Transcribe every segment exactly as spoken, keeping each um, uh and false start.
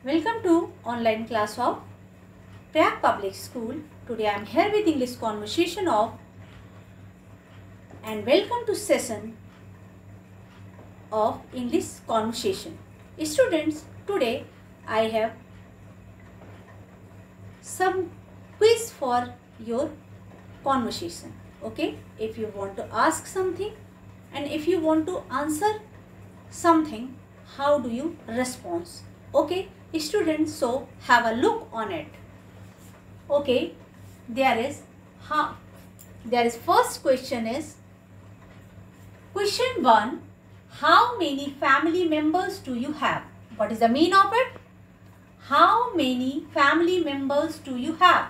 Welcome to online class of Prayag Public School. Today I am here with English conversation of and welcome to session of English conversation. Students, today I have some quiz for your conversation. Okay, if you want to ask something and if you want to answer something, how do you respond? Okay, students, so have a look on it. Okay, there is how there is first question is question one. How many family members do you have? What is the meaning of it? How many family members do you have?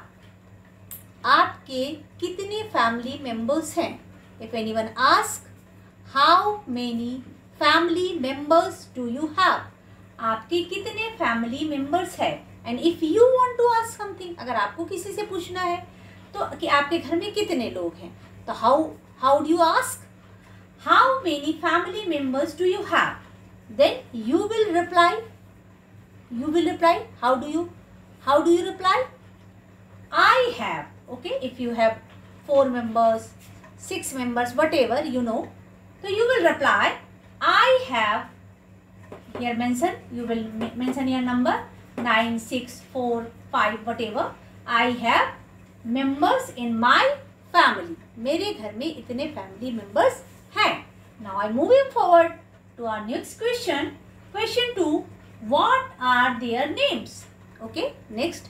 आपके कितने family members हैं? If anyone asks, how many family members do you have? आपके कितने family members है? And if you want to ask something, अगर आपको किसी से पूछना है तो कि आपके घर में कितने लोग हैं, तो how how do you ask how many family members do you have? Then you will reply you will reply how do you how do you reply? I have. Okay, if you have four members, six members, whatever you know, तो you will reply I have. Here mention, you will mention your number nine, six, four, five, whatever. I have members in my family. मेरे घर में इतने family members हैं. Now I moving forward to our next question. Question two. What are their names? Okay. Next.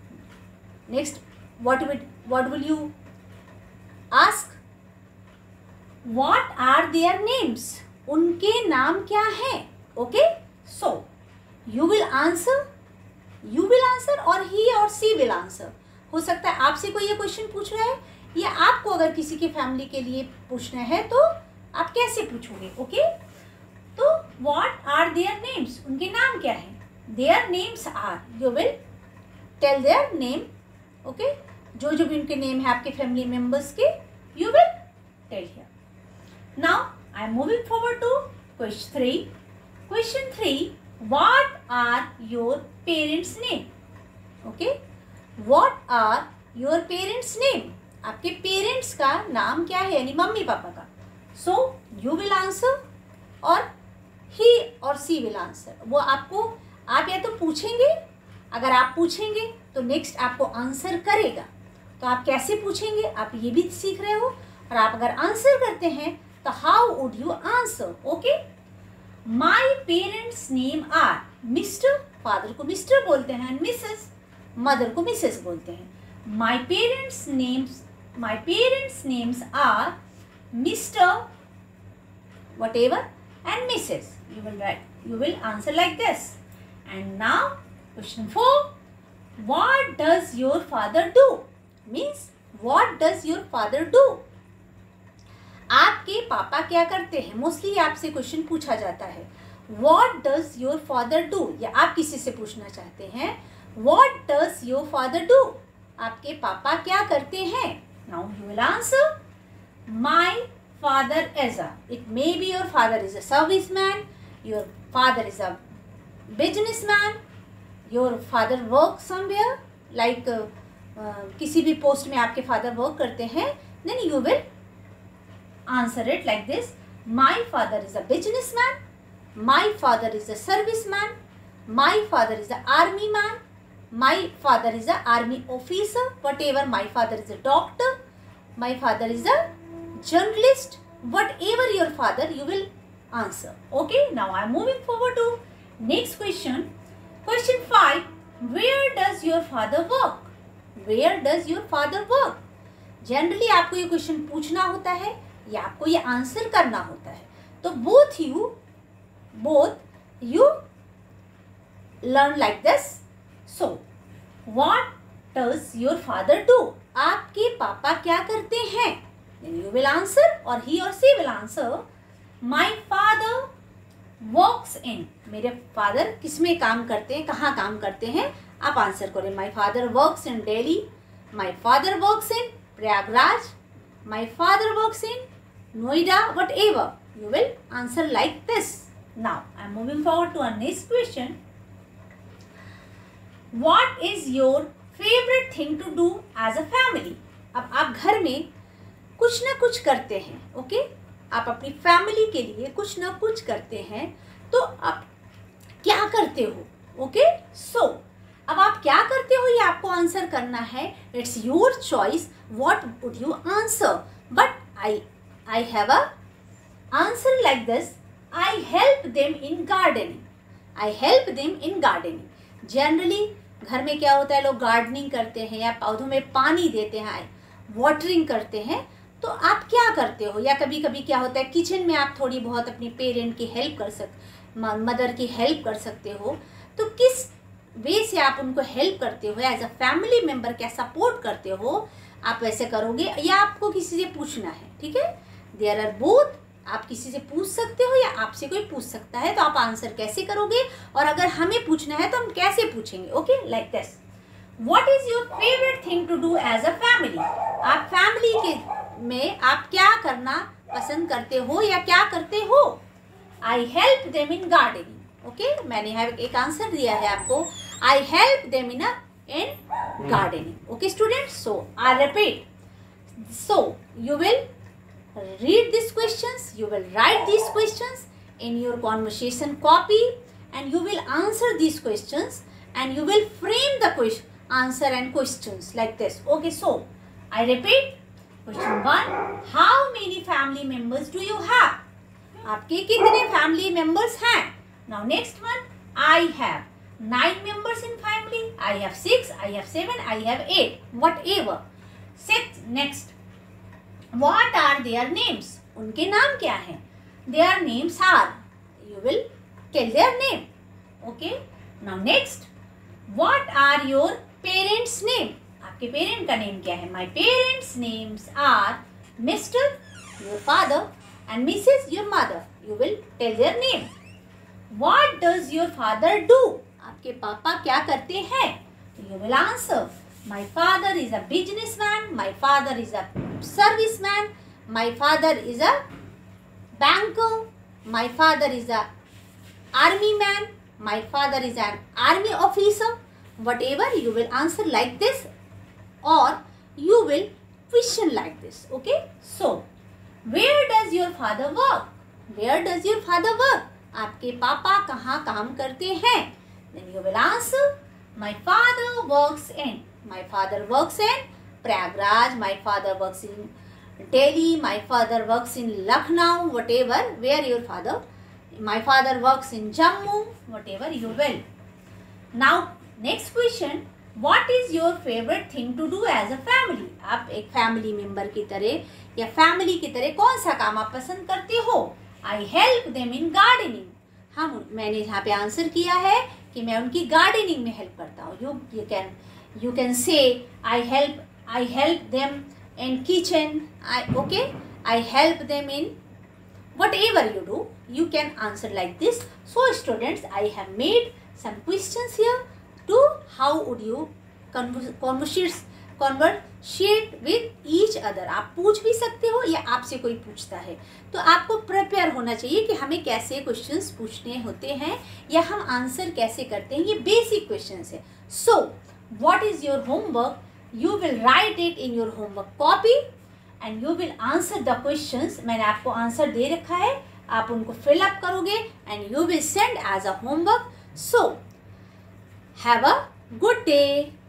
Next. What will what will you ask? What are their names? उनके नाम क्या हैं? Okay, so you will answer, you will answer और he और she will answer. हो सकता है आपसे कोई ये क्वेश्चन पूछ रहा है या आपको अगर किसी के फैमिली के लिए पूछना है तो आप कैसे पूछोगे? ओके, तो what are their names? उनके नाम क्या है? Their names are, you will tell their name. Okay, जो जो भी उनके नेम है आपके फैमिली मेम्बर्स के, you will tell here. Now I am moving forward to question three. Question three. What are your parents' name? Okay. What are your parents' name? आपके parents का नाम क्या है, यानी मम्मी पापा का. So you will answer और he और she will answer. वो आपको आप या तो पूछेंगे, अगर आप पूछेंगे तो नेक्स्ट आपको आंसर करेगा. तो आप कैसे पूछेंगे आप ये भी सीख रहे हो, और आप अगर आंसर करते हैं तो how would you answer? Okay, My parents name are mister, father को मिस्टर बोलते हैं, मिसेस, मदर को मिसेस बोलते हैं. My parents names my parents names are mister whatever and missus. You will write, you will answer like this. And now question four. What does your father do? Means what does your father do? आपके पापा क्या करते हैं? Mostly आपसे question पूछा जाता है. What does your father do? या आप किसी से पूछना चाहते हैं What does your father do? आपके पापा क्या करते हैं? Now you will answer. My father is a. It may be your father is a serviceman. Your father is a businessman. Your father works somewhere. Like uh, uh, किसी भी post में आपके father work करते हैं. Then you will answer it like this. My father is a businessman. My father is a serviceman. My father is an army man. My father is an army officer. Whatever. My father is a doctor. My father is a journalist. Whatever your father, you will answer. Okay. Now I am moving forward to next question. Question five. Where does your father work? Where does your father work? Generally आपको ये question पूछना होता है या आपको ये answer करना होता है. तो both you both you learn like this. So what does your father do? आपके पापा क्या करते हैं? देन यू विल आंसर और ही और she will answer. My father works in. मेरे फादर किस में काम करते हैं, कहाँ काम करते हैं? आप आंसर करें. My father works in Delhi. My father works in Prayagraj. My father works in Noida, whatever. You will answer like this. Now, I am moving forward to our next question. What is your favorite thing to do as a family? अब आप घर में कुछ ना कुछ करते हैं, okay okay? आप अपनी फैमिली के लिए कुछ ना कुछ करते हैं, तो आप क्या करते हो? ओके सो अब आप क्या करते हो ये आपको आंसर करना है. It's your choice what would you answer. But I I have a answer like this. I help them in gardening. I help them in gardening. Generally घर में क्या होता है, लोग गार्डनिंग करते हैं या पौधों में पानी देते हैं, वाटरिंग करते हैं. तो आप क्या करते हो? या कभी कभी क्या होता है, किचन में आप थोड़ी बहुत अपने पेरेंट की हेल्प कर सक मदर की हेल्प कर सकते हो. तो किस वे से आप उनको हेल्प करते हो, एज अ फैमिली मेम्बर क्या सपोर्ट करते हो, आप वैसे करोगे या आपको किसी से पूछना है. ठीक है, देयर आर बोथ. आप किसी से पूछ सकते हो या आपसे कोई पूछ सकता है. तो आप आंसर कैसे करोगे, और अगर हमें पूछना है तो हम कैसे पूछेंगे. Okay like this. What is your favourite thing to do as a family. आप फैमिली के में आप क्या करना पसंद करते हो या क्या करते हो. I help them in gardening. Okay, मैंने यहाँ एक आंसर दिया है आपको. I help them in in gardening. Okay students, so I repeat. So you will read these questions, you will write these questions in your conversation copy, and you will answer these questions, and you will frame the question answer and questions like this. Okay, so I repeat. Question one, how many family members do you have? आपके कितने family members हैं? Now next one, I have nine members in family. I have six, I have seven, I have eight, whatever. Six. Next, what are their names? उनके नाम क्या हैं? Their names are, you will tell their name. Okay. Now next, what are your parents' name? आपके parent का name क्या है? My parents' names are Mister your father and Missus your mother. You will tell their name. What does your father do? आपके पापा क्या करते हैं? You will answer. My father is a businessman. My father is a serviceman. My father is a banker. My father is a army man. My father is an army officer. Whatever, you will answer like this, or you will question like this. Okay. So, where does your father work? Where does your father work? आपके पापा कहाँ काम करते हैं? Then you will answer. My father works in. My father works in Prayagraj. My father works in Delhi. My father works in Lucknow. Whatever, where your father. My father works in Jammu. Whatever, you will. Now, next question. What is your favorite thing to do as a family? आप एक family member की तरह या family की तरह कौन सा काम आप पसंद करते हो? I help them in gardening. हम मैंने यहाँ पे आंसर किया है कि मैं उनकी गार्डनिंग में हेल्प करता हूँ. You you can you can say I help I help them in kitchen. I okay I help them in whatever you do. You can answer like this. So students, I have made some questions here to how would you conversate conversate with each other. आप पूछ भी सकते हो या आपसे कोई पूछता है, तो आपको प्रिपेयर होना चाहिए कि हमें कैसे क्वेश्चंस पूछने होते हैं या हम आंसर कैसे करते हैं. ये बेसिक क्वेश्चंस है. सो what is your homework? You will write it in your homework copy and you will answer the questions. मैंने आपको आंसर दे रखा है, आप उनको fill up करोगे and you will send as a homework. So have a good day.